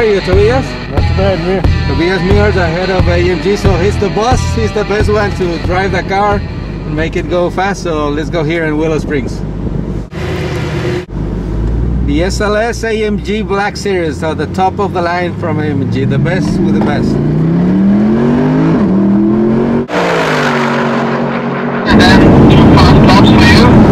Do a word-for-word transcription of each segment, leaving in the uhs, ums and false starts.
are you, Tobias? Not too bad, man. Tobias Moers, the head of A M G, so he's the boss, he's the best one to drive the car and make it go fast, so let's go here in Willow Springs. The S L S A M G Black Series, so the top of the line from A M G, the best with the best. And then two fast stops for you.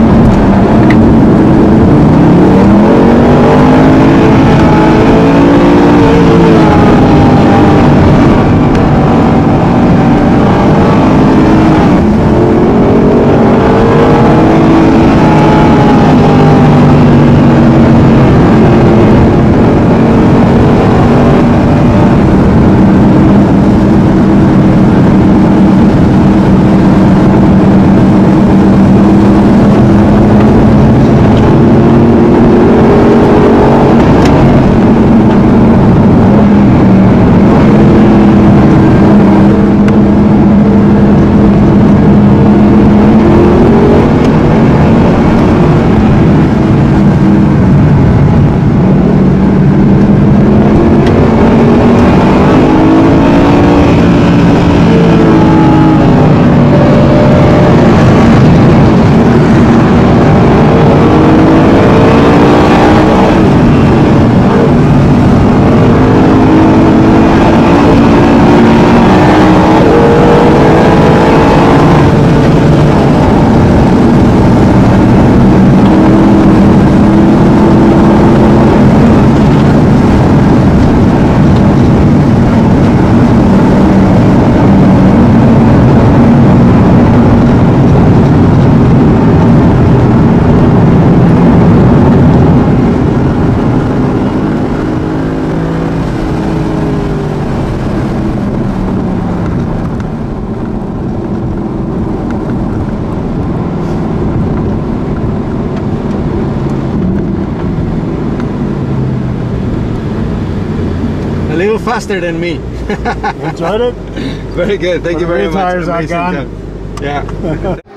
A little faster than me. Enjoyed it? Very good, thank Well, you very much. tires are Amazing gone. car. Yeah.